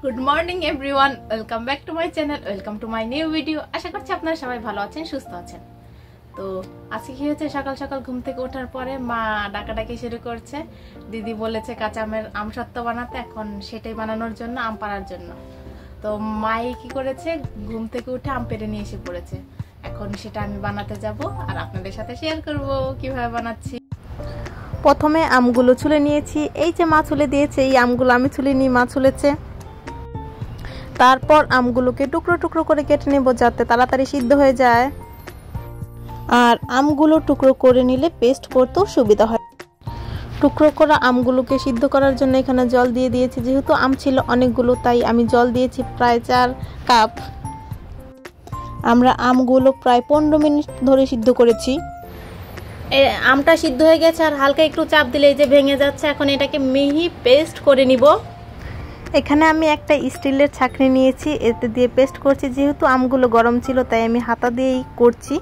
Good morning everyone, welcome back to my channel, welcome to my new video. আশা করছি আপনারা সবাই ভালো আছেন, সুস্থ আছেন। তো আজকে কি হয়েছে, সকাল সকাল ঘুম থেকে ওঠার পরে মা ডাকাডাকি শুরু করছে। দিদি বলেছে কাঁচা আমের আমসত্ত্ব বানাতে, এখন সেটাই বানানোর জন্য, আম পাড়ার জন্য। তো মাই কি করেছে, ঘুম থেকে উঠে আম পেড়ে নিয়ে এসে পড়েছে। এখন সেটা আমি বানাতে যাব আর আপনাদের সাথে শেয়ার করব কিভাবে বানাচ্ছি। প্রথমে আমগুলো ছুলে নিয়েছি। এই যে মা ছুলে দিয়েছে, এই আমগুলো আমি ছুলিনি, মা ছুলেছে। তারপর আমগুলোকে টুকরো টুকরো করে কেটে নেব যাতে তাড়াতাড়ি সিদ্ধ হয়ে যায়। আর আমগুলো টুকরো করে নিলে পেস্ট করতেও সুবিধা হয়। টুকরো করা আমগুলোকে সিদ্ধ করার জন্য এখানে জল দিয়ে দিয়েছি। যেহেতু আম ছিল অনেকগুলো, তাই আমি জল দিয়েছি প্রায় 4 কাপ। আমরা আমগুলো প্রায় 15 মিনিট ধরে সিদ্ধ করেছি। আমটা সিদ্ধ হয়ে গেছে আর হালকা একটু চাপ দিলে এই যে ভেঙে যাচ্ছে। এখন এটাকে মিহি পেস্ট করে নিব। এখানে আমি একটা স্টিলের ছাঁকনি নিয়েছি, এতে দিয়ে পেস্ট করছি। যেহেতু আমগুলো গরম ছিল তাই আমি হাতা দিয়েই করছি।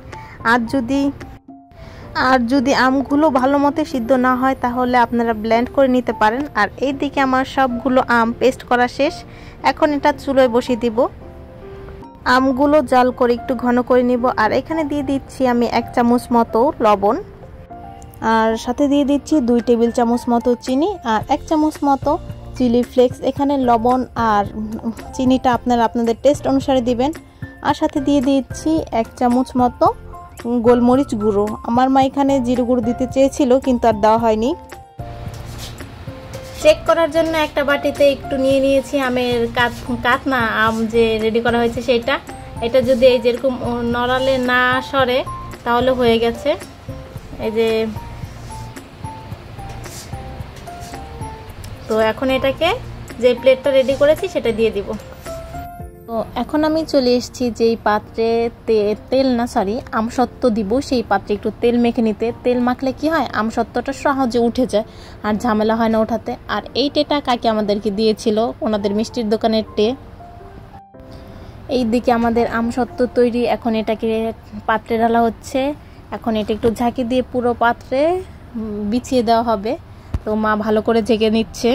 আর যদি আমগুলো ভালো মতো সিদ্ধ না হয় তাহলে আপনারা ব্লেন্ড করে নিতে পারেন। আর এই দিকে আমার সবগুলো আম পেস্ট করা শেষ। এখন এটা চুলোয় বসিয়ে দিব। আমগুলো জাল করে একটু ঘন করে নিব। আর এখানে দিয়ে দিচ্ছি আমি 1 চামচ মতো লবণ, আর সাথে দিয়ে দিচ্ছি 2 টেবিল চামচ মতো চিনি আর 1 চামচ মতো চিলি ফ্লেক্স। এখানে লবণ আর চিনিটা আপনারা আপনাদের টেস্ট অনুসারে দিবেন। আর সাথে দিয়ে দিচ্ছি 1 চামচ মতো গোলমরিচ গুঁড়ো। আমার মা এখানে জিরে গুঁড়ো দিতে চেয়েছিল কিন্তু আর দেওয়া হয়নি। চেক করার জন্য একটা বাটিতে একটু নিয়ে নিয়েছি আমের কাত না আম যে রেডি করা হয়েছে সেটা। এটা যদি এই যেরকম নড়ালে না সরে তাহলে হয়ে গেছে। এই যে তো এখন এটাকে যে প্লেটটা রেডি করেছি সেটা দিয়ে দিব। তো এখন আমি চলে এসেছি যেই পাত্রে আমসত্ত্ব দিব, সেই পাত্রে একটু তেল মেখে নিতে। তেল মাখলে কি হয়, আমসত্ত্বটা সহজে উঠে যায় আর ঝামেলা হয় না ওঠাতে। আর এই টেটা কাকি আমাদেরকে দিয়েছিল, ওনাদের মিষ্টির দোকানের টে। এই দিকে আমাদের আমসত্ত্ব তৈরি। এখন এটাকে পাত্রে ঢালা হচ্ছে। এখন এটা একটু ঝাঁকি দিয়ে পুরো পাত্রে বিছিয়ে দেওয়া হবে। তো মা ভালো করে ঝেঁকে নিচ্ছে।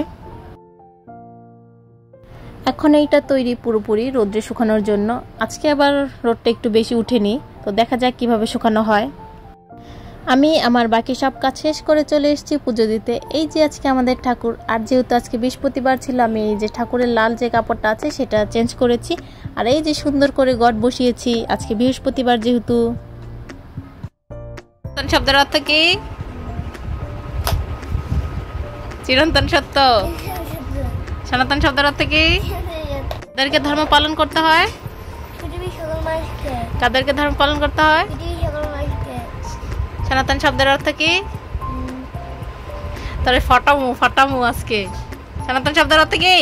এখন এইটা তৈরি পুরোপুরি রোদ্রে শুকানোর জন্য। আজকে আবার রোদটা একটু বেশি উঠেনি, তো দেখা যাক কিভাবে শুকানো হয়। আমি আমার বাকি সব কাজ শেষ করে চলে এসেছি পুজো দিতে। এই যে আজকে আমাদের ঠাকুর, আর যেহেতু আজকে বৃহস্পতিবার ছিল, আমি এই যে ঠাকুরের লাল যে কাপড়টা আছে সেটা চেঞ্জ করেছি। আর এই যে সুন্দর করে ঘট বসিয়েছি, আজকে বৃহস্পতিবার যেহেতু। শব্দের অর্থ কি? চিরন্তন সত্য। সনাতন শব্দের অর্থ কি? কাদেরকে ধর্ম পালন করতে হয়? কাদেরকে ধর্ম পালন করতে হয়? সনাতন শব্দের অর্থ কি? তাহলে ফটামু আজকে। সনাতন শব্দের অর্থ কি?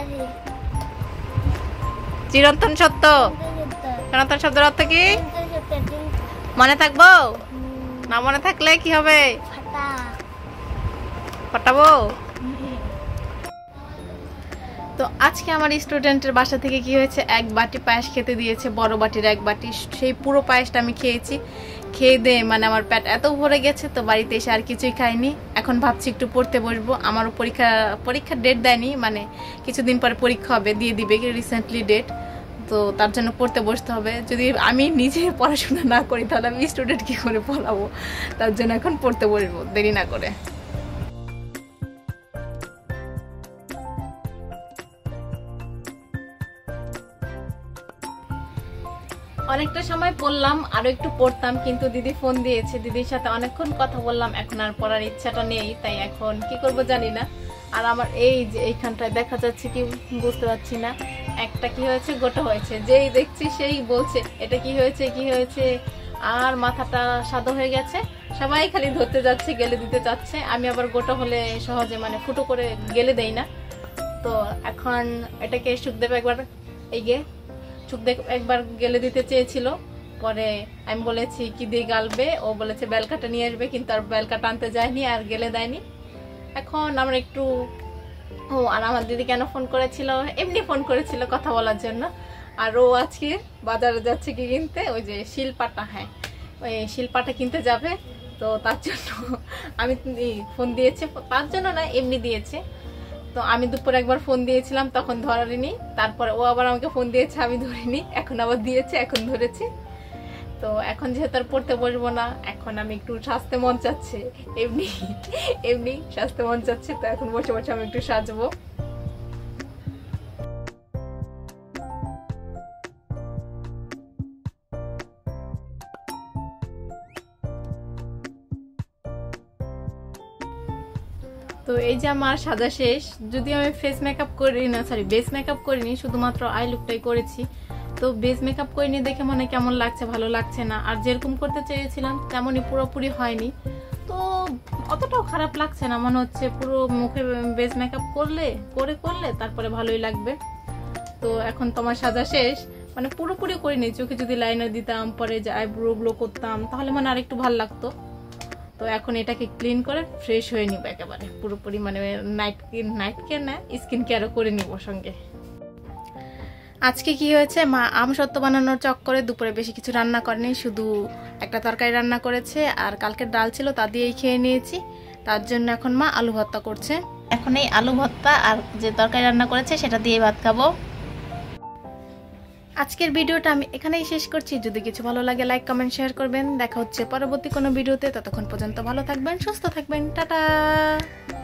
চিরন্তন সত্য। সনাতন শব্দের অর্থ কি? মনে থাকবো না? মনে থাকলে কি হবে? ফটাবো। তো আজকে আমার স্টুডেন্টের বাসা থেকে কি হয়েছে, 1 বাটি পায়েস খেতে দিয়েছে, বড় বাটির 1 বাটি। সেই পুরো পায়েসটা আমি খেয়েছি। খেয়ে দিয়ে মানে আমার পেট এত ভরে গেছে, তো বাড়িতে এসে আর কিছুই খাইনি। এখন ভাবছি একটু পড়তে বসবো। আমারও পরীক্ষার ডেট দেয়নি, মানে কিছুদিন পরে পরীক্ষা হবে, দিয়ে দিবে রিসেন্টলি ডেট। তো তার জন্য পড়তে বসতে হবে। যদি আমি নিজে পড়াশোনা না করি তাহলে আমি স্টুডেন্ট কী করে পড়াবো? তার জন্য এখন পড়তে বসবো দেরি না করে। অনেকটা সময় পড়লাম, আরো একটু পড়তাম, কিন্তু দিদি ফোন দিয়েছে। দিদির সাথে অনেকক্ষণ কথা বললাম, এখন আর পড়ার ইচ্ছাটা নেই। তাই এখন কি করব জানি না। আর আমার এই যে এইখানটায় দেখা যাচ্ছে কি বুঝতে পারছি না, একটা কি হয়েছে, গোটা হয়েছে। যেই দেখছি সেই বলছে এটা কি হয়েছে কি হয়েছে। আর মাথাটা সাদা হয়ে গেছে, সবাই খালি ধরতে যাচ্ছে, গেলে দিতে চাচ্ছে। আমি আবার গোটা হলে সহজে মানে ফুটো করে গেলে দেই না। তো এখন এটাকে সুখদেব একবার গেলে দিতে চেয়েছিল। পরে আমি বলেছি কি দিয়ে গালবে, ও বলেছে বেলকাটা নিয়ে আসবে, কিন্তু আর বেলকাটা আনতে যায়নি আর গেলে দেয়নি। এখন আমরা একটু আর আমার দিদি কেন ফোন করেছিল, এমনি ফোন করেছিল কথা বলার জন্য। আর ও আজকে বাজারে যাচ্ছে কি কিনতে, ওই যে শিলপাটা, হ্যাঁ ওই শিলপাটা কিনতে যাবে। তো তার জন্য আমি ফোন দিয়েছে, তার জন্য না এমনি দিয়েছে। তো আমি দুপুরে একবার ফোন দিয়েছিলাম, তখন ধরেনি। তারপরে ও আবার আমাকে ফোন দিয়েছে, আমি ধরিনি। এখন আবার দিয়েছে, এখন ধরেছি। তো এখন যেহেতু আর পড়তে বসবো না, এখন আমি একটু সাজতে মন চাচ্ছে, এমনি এমনি সাজতে মন চাচ্ছে। তো এখন বসে বসে আমি একটু সাজবো। তো এই যে আমার সাজা শেষ। যদিও আমি ফেস মেকআপ করি না, সরি বেস মেকআপ করিনি, শুধুমাত্র আই লুকটাই করেছি। তো বেস মেকআপ করিনি দেখে মনে কেমন লাগছে, ভালো লাগছে না। আর যেরকম করতে চেয়েছিলাম তেমনই পুরোপুরি হয়নি। তো অতটাও খারাপ লাগছে না, মনে হচ্ছে পুরো মুখে বেস মেকআপ করলে তারপরে ভালোই লাগবে। তো এখন তোমার সাজা শেষ, মানে পুরোপুরি করিনি। চোখে যদি লাইনার দিতাম, পরে যে আইব্রো গুলো করতাম, তাহলে মানে আরেকটু ভালো লাগতো। তো এখন এটাকে ক্লিন করে ফ্রেশ হয়ে নিব একেবারে পুরোপুরি, মানে নাইট কেয়ার না, স্কিন কেয়ারও করে নিব সঙ্গে। আজকে কি হয়েছে, মা আমসত্ত্ব বানানোর চক্করে দুপুরে বেশি কিছু রান্না করেনি, শুধু একটা তরকারি রান্না করেছে। আর কালকের ডাল ছিল, তা দিয়েই খেয়ে নিয়েছি। তার জন্য এখন মা আলু ভর্তা করছে। এখন এই আলু ভর্তা আর যে তরকারি রান্না করেছে সেটা দিয়ে ভাত খাবো। আজকের ভিডিওটা আমি এখানেই শেষ করছি। যদি কিছু ভালো লাগে লাইক কমেন্ট শেয়ার করবেন। দেখা হচ্ছে পরবর্তী কোনো ভিডিওতে। ততক্ষণ পর্যন্ত ভালো থাকবেন, সুস্থ থাকবেন। টাটা।